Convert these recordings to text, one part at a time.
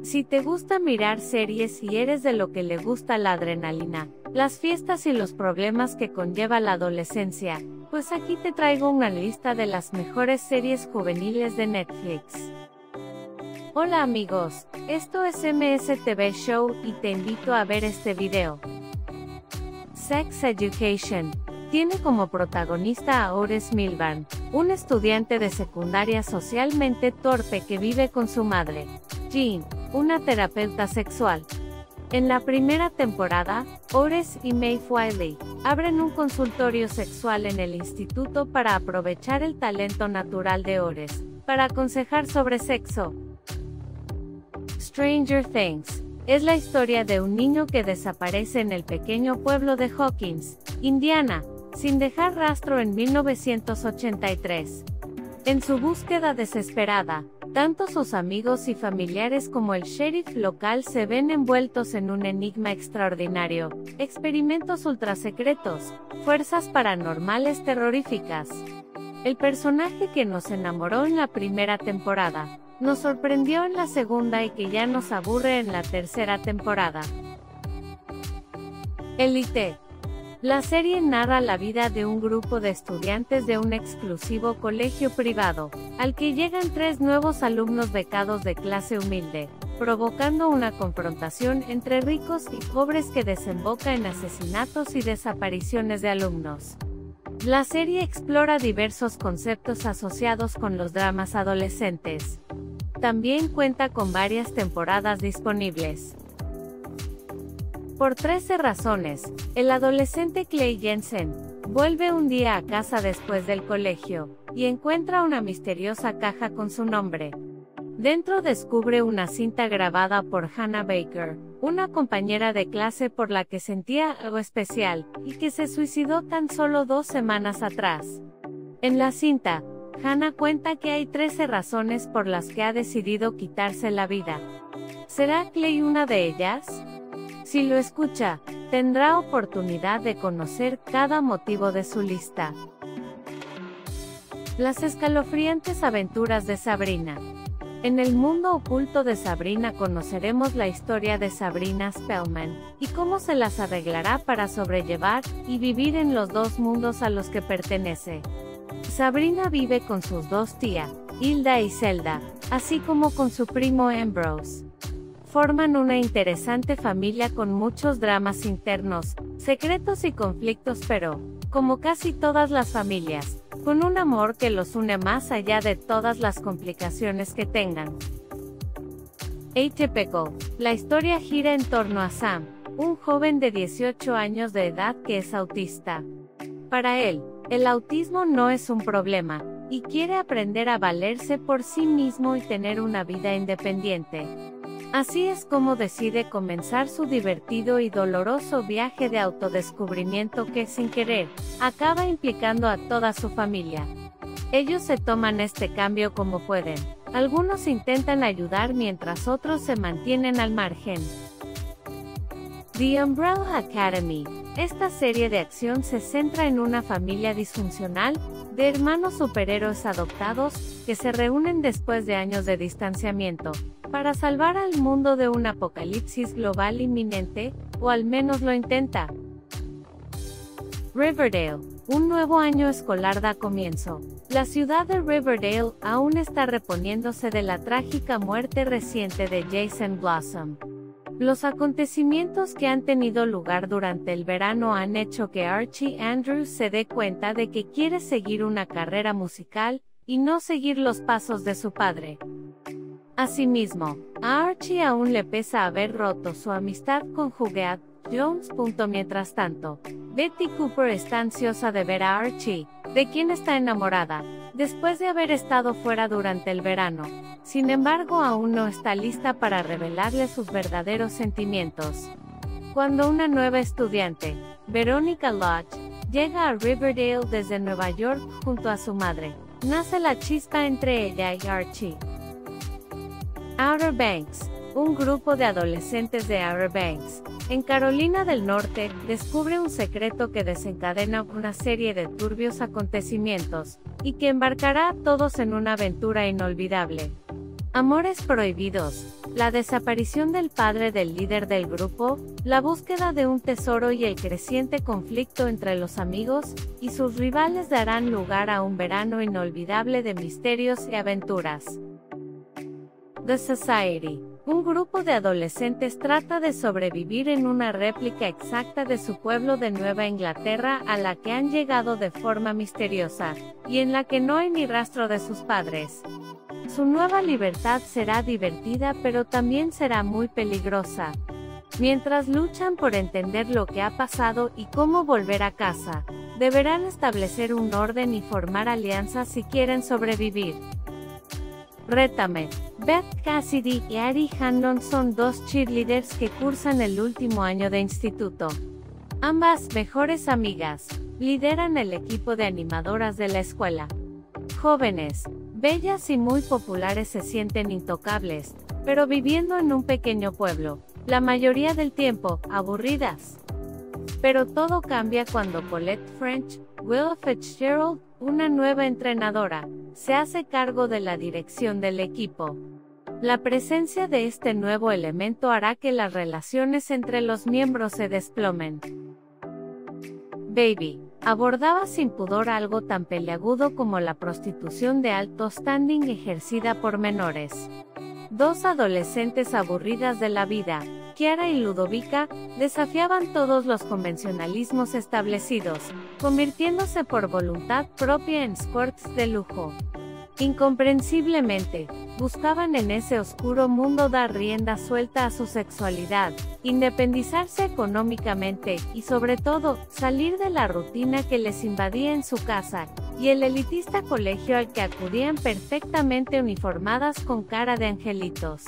Si te gusta mirar series y eres de lo que le gusta la adrenalina, las fiestas y los problemas que conlleva la adolescencia, pues aquí te traigo una lista de las mejores series juveniles de Netflix. Hola amigos, esto es MSTV Show y te invito a ver este video. Sex Education tiene como protagonista a Otis Milburn, un estudiante de secundaria socialmente torpe que vive con su madre, Jean, una terapeuta sexual. En la primera temporada, Otis y Maeve Wiley abren un consultorio sexual en el instituto para aprovechar el talento natural de Otis para aconsejar sobre sexo. Stranger Things es la historia de un niño que desaparece en el pequeño pueblo de Hawkins, Indiana, sin dejar rastro en 1983. En su búsqueda desesperada, tanto sus amigos y familiares como el sheriff local se ven envueltos en un enigma extraordinario, experimentos ultrasecretos, fuerzas paranormales terroríficas. El personaje que nos enamoró en la primera temporada, nos sorprendió en la segunda y que ya nos aburre en la tercera temporada. Elite. La serie narra la vida de un grupo de estudiantes de un exclusivo colegio privado, al que llegan 3 nuevos alumnos becados de clase humilde, provocando una confrontación entre ricos y pobres que desemboca en asesinatos y desapariciones de alumnos. La serie explora diversos conceptos asociados con los dramas adolescentes. También cuenta con varias temporadas disponibles. Por 13 razones, el adolescente Clay Jensen vuelve un día a casa después del colegio y encuentra una misteriosa caja con su nombre. Dentro descubre una cinta grabada por Hannah Baker, una compañera de clase por la que sentía algo especial y que se suicidó tan solo 2 semanas atrás. En la cinta, Hannah cuenta que hay 13 razones por las que ha decidido quitarse la vida. ¿Será Clay una de ellas? Si lo escucha, tendrá oportunidad de conocer cada motivo de su lista. Las escalofriantes aventuras de Sabrina. En el mundo oculto de Sabrina conoceremos la historia de Sabrina Spellman, y cómo se las arreglará para sobrellevar y vivir en los 2 mundos a los que pertenece. Sabrina vive con sus 2 tías, Hilda y Zelda, así como con su primo Ambrose. Forman una interesante familia con muchos dramas internos, secretos y conflictos, pero, como casi todas las familias, con un amor que los une más allá de todas las complicaciones que tengan. Atypical. La historia gira en torno a Sam, un joven de 18 años de edad que es autista. Para él, el autismo no es un problema, y quiere aprender a valerse por sí mismo y tener una vida independiente. Así es como decide comenzar su divertido y doloroso viaje de autodescubrimiento que, sin querer, acaba implicando a toda su familia. Ellos se toman este cambio como pueden. Algunos intentan ayudar mientras otros se mantienen al margen. The Umbrella Academy. Esta serie de acción se centra en una familia disfuncional, de hermanos superhéroes adoptados, que se reúnen después de años de distanciamiento, para salvar al mundo de un apocalipsis global inminente, o al menos lo intenta. Riverdale. Un nuevo año escolar da comienzo. La ciudad de Riverdale aún está reponiéndose de la trágica muerte reciente de Jason Blossom. Los acontecimientos que han tenido lugar durante el verano han hecho que Archie Andrews se dé cuenta de que quiere seguir una carrera musical, y no seguir los pasos de su padre. Asimismo, a Archie aún le pesa haber roto su amistad con Juliet Jones. Mientras tanto, Betty Cooper está ansiosa de ver a Archie, de quien está enamorada, después de haber estado fuera durante el verano. Sin embargo, aún no está lista para revelarle sus verdaderos sentimientos. Cuando una nueva estudiante, Veronica Lodge, llega a Riverdale desde Nueva York junto a su madre, nace la chispa entre ella y Archie. Outer Banks. Un grupo de adolescentes de Outer Banks, en Carolina del Norte, descubre un secreto que desencadena una serie de turbios acontecimientos, y que embarcará a todos en una aventura inolvidable. Amores prohibidos, la desaparición del padre del líder del grupo, la búsqueda de un tesoro y el creciente conflicto entre los amigos y sus rivales darán lugar a un verano inolvidable de misterios y aventuras. The Society. Un grupo de adolescentes trata de sobrevivir en una réplica exacta de su pueblo de Nueva Inglaterra a la que han llegado de forma misteriosa, y en la que no hay ni rastro de sus padres. Su nueva libertad será divertida pero también será muy peligrosa. Mientras luchan por entender lo que ha pasado y cómo volver a casa, deberán establecer un orden y formar alianzas si quieren sobrevivir. Rétame. Beth Cassidy y Ari Handon son dos cheerleaders que cursan el último año de instituto. Ambas, mejores amigas, lideran el equipo de animadoras de la escuela. Jóvenes, bellas y muy populares se sienten intocables, pero viviendo en un pequeño pueblo, la mayoría del tiempo, aburridas. Pero todo cambia cuando Colette French, Will Fitzgerald, una nueva entrenadora, se hace cargo de la dirección del equipo. La presencia de este nuevo elemento hará que las relaciones entre los miembros se desplomen. Baby abordaba sin pudor algo tan peliagudo como la prostitución de alto standing ejercida por menores. Dos adolescentes aburridas de la vida, Kiara y Ludovica, desafiaban todos los convencionalismos establecidos, convirtiéndose por voluntad propia en escorts de lujo. Incomprensiblemente, buscaban en ese oscuro mundo dar rienda suelta a su sexualidad, independizarse económicamente y sobre todo, salir de la rutina que les invadía en su casa, y el elitista colegio al que acudían perfectamente uniformadas con cara de angelitos.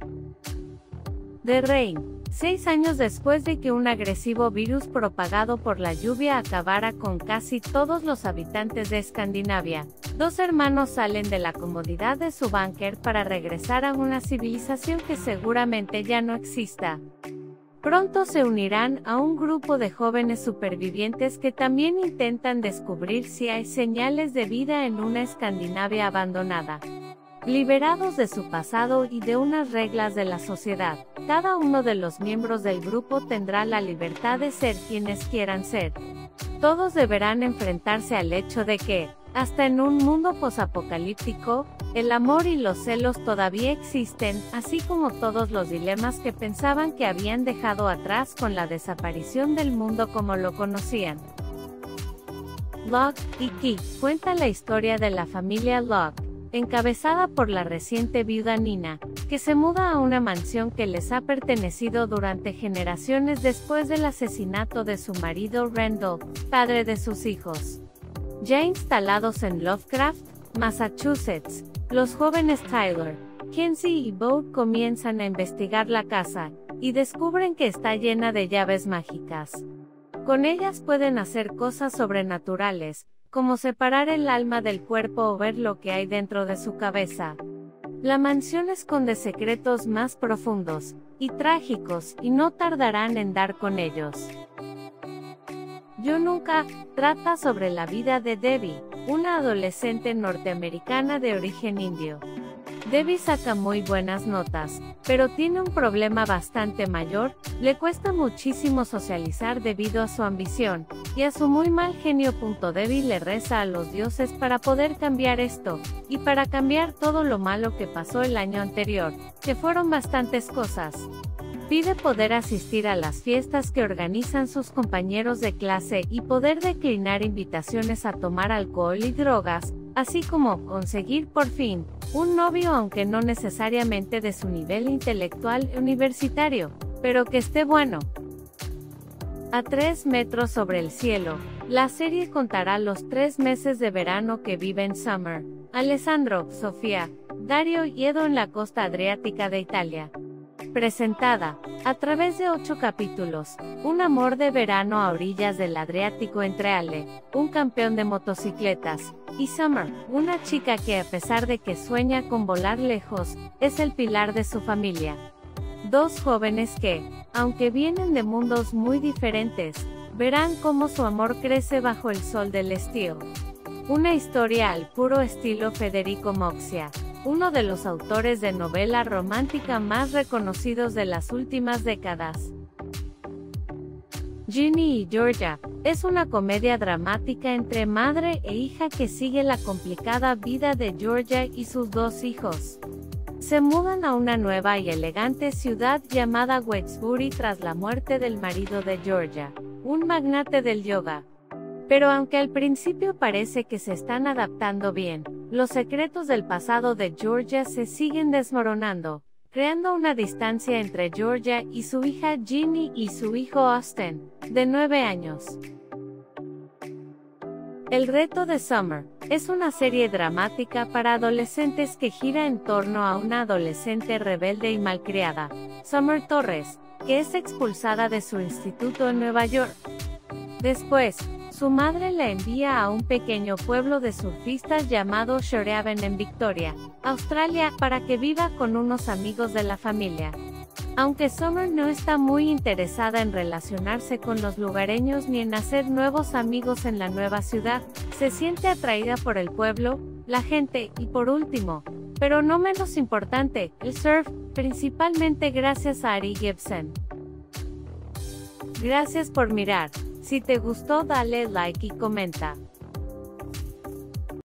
The Rain. 6 años después de que un agresivo virus propagado por la lluvia acabara con casi todos los habitantes de Escandinavia, dos hermanos salen de la comodidad de su búnker para regresar a una civilización que seguramente ya no exista. Pronto se unirán a un grupo de jóvenes supervivientes que también intentan descubrir si hay señales de vida en una Escandinavia abandonada. Liberados de su pasado y de unas reglas de la sociedad, cada uno de los miembros del grupo tendrá la libertad de ser quienes quieran ser. Todos deberán enfrentarse al hecho de que, hasta en un mundo posapocalíptico, el amor y los celos todavía existen, así como todos los dilemas que pensaban que habían dejado atrás con la desaparición del mundo como lo conocían. Locke y Key cuenta la historia de la familia Locke, encabezada por la reciente viuda Nina, que se muda a una mansión que les ha pertenecido durante generaciones después del asesinato de su marido Randall, padre de sus hijos. Ya instalados en Lovecraft, Massachusetts, los jóvenes Tyler, Kenzie y Bo comienzan a investigar la casa, y descubren que está llena de llaves mágicas. Con ellas pueden hacer cosas sobrenaturales, como separar el alma del cuerpo o ver lo que hay dentro de su cabeza. La mansión esconde secretos más profundos y trágicos y no tardarán en dar con ellos. Yo nunca trata sobre la vida de Debbie, una adolescente norteamericana de origen indio. Debbie saca muy buenas notas, pero tiene un problema bastante mayor, le cuesta muchísimo socializar debido a su ambición, y a su muy mal genio. Debbie le reza a los dioses para poder cambiar esto, y para cambiar todo lo malo que pasó el año anterior, que fueron bastantes cosas. Pide poder asistir a las fiestas que organizan sus compañeros de clase y poder declinar invitaciones a tomar alcohol y drogas, así como conseguir por fin un novio, aunque no necesariamente de su nivel intelectual universitario, pero que esté bueno. A 3 metros sobre el cielo, la serie contará los 3 meses de verano que viven Summer, Alessandro, Sofía, Dario y Edo en la costa adriática de Italia. Presentada, a través de 8 capítulos, un amor de verano a orillas del Adriático entre Ale, un campeón de motocicletas, y Summer, una chica que a pesar de que sueña con volar lejos, es el pilar de su familia. Dos jóvenes que, aunque vienen de mundos muy diferentes, verán cómo su amor crece bajo el sol del estío. Una historia al puro estilo Federico Moxia. uno de los autores de novela romántica más reconocidos de las últimas décadas. Ginny y Georgia es una comedia dramática entre madre e hija que sigue la complicada vida de Georgia y sus dos hijos. Se mudan a una nueva y elegante ciudad llamada Westbury tras la muerte del marido de Georgia, un magnate del yoga. Pero aunque al principio parece que se están adaptando bien, los secretos del pasado de Georgia se siguen desmoronando, creando una distancia entre Georgia y su hija Ginny y su hijo Austin, de 9 años. El reto de Summer es una serie dramática para adolescentes que gira en torno a una adolescente rebelde y malcriada, Summer Torres, que es expulsada de su instituto en Nueva York. Después, su madre la envía a un pequeño pueblo de surfistas llamado Shorehaven en Victoria, Australia, para que viva con unos amigos de la familia. Aunque Summer no está muy interesada en relacionarse con los lugareños ni en hacer nuevos amigos en la nueva ciudad, se siente atraída por el pueblo, la gente y por último, pero no menos importante, el surf, principalmente gracias a Ari Gibson. Gracias por mirar. Si te gustó dale like y comenta.